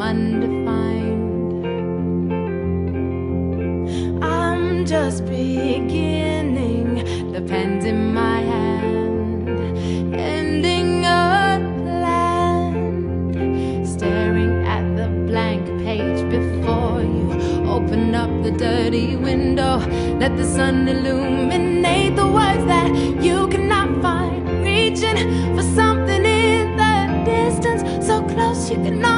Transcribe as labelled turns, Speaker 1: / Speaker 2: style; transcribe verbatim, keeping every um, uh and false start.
Speaker 1: undefined. I'm just beginning, the pen's in my hand, ending unplanned, staring at the blank page before you. Open up the dirty window, let the sun illuminate the words that you cannot find. Reaching for something in the distance, so close you cannot